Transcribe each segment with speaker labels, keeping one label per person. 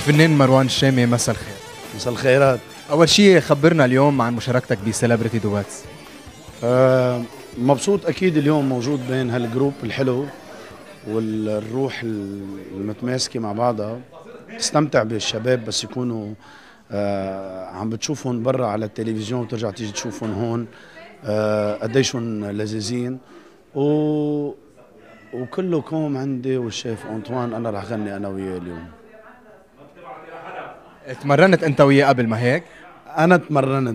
Speaker 1: الفنان مروان الشامي، مساء الخير.
Speaker 2: مساء الخيرات.
Speaker 1: أول شيء خبرنا اليوم عن مشاركتك بسيلبرتي دواتس.
Speaker 2: مبسوط أكيد اليوم موجود بين هالجروب الحلو والروح المتماسكة مع بعضها. تستمتع بالشباب بس يكونوا عم بتشوفهم برا على التلفزيون وترجع تيجي تشوفهم هون قديشهم لذيذين وكله كوم عندي والشيف أنطوان. أنا رح غني أنا وياه اليوم.
Speaker 1: تمرنت أنت وياه قبل ما هيك؟
Speaker 2: أنا تمرنت.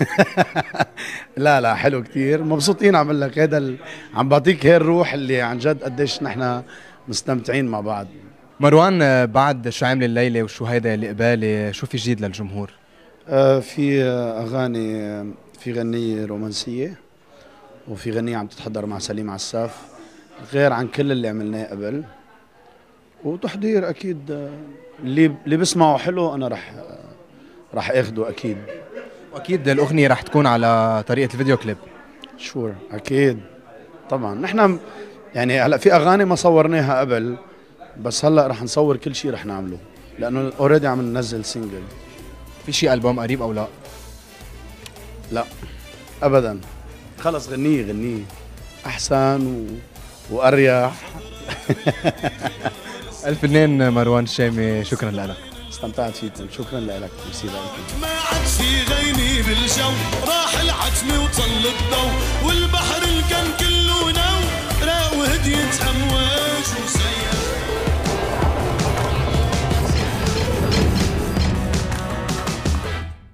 Speaker 2: لا حلو كتير، مبسوطين. عم لك هذا عم بعطيك هي الروح اللي عن جد قديش نحن مستمتعين مع بعض.
Speaker 1: مروان، بعد شو عامل الليلة وشو هيدا اللي قبالي، شو في جديد للجمهور؟
Speaker 2: في أغاني، في غنية رومانسية وفي غنية عم تتحضر مع سليم عساف غير عن كل اللي عملناه قبل، وتحضير أكيد. اللي بسمعه حلو أنا رح اخده أكيد.
Speaker 1: وأكيد الأغنية رح تكون على طريقة الفيديو كليب.
Speaker 2: شور أكيد طبعا. نحن يعني هلا في أغاني ما صورناها قبل، بس هلا رح نصور كل شيء رح نعمله لأنه اوريدي عم ننزل سينجل.
Speaker 1: في شيء ألبوم قريب أو لا؟
Speaker 2: لا أبدا، خلص غنية أحسن وأريح.
Speaker 1: الفنان مروان الشامي، شكرا لك.
Speaker 2: استمتعت فيكم، شكرا لك. ميرسي لكم.
Speaker 3: ما عادش يغني بالجو، راح العتمة وطل الضو، والبحر الكن كله نو، راق وهدية أمواج.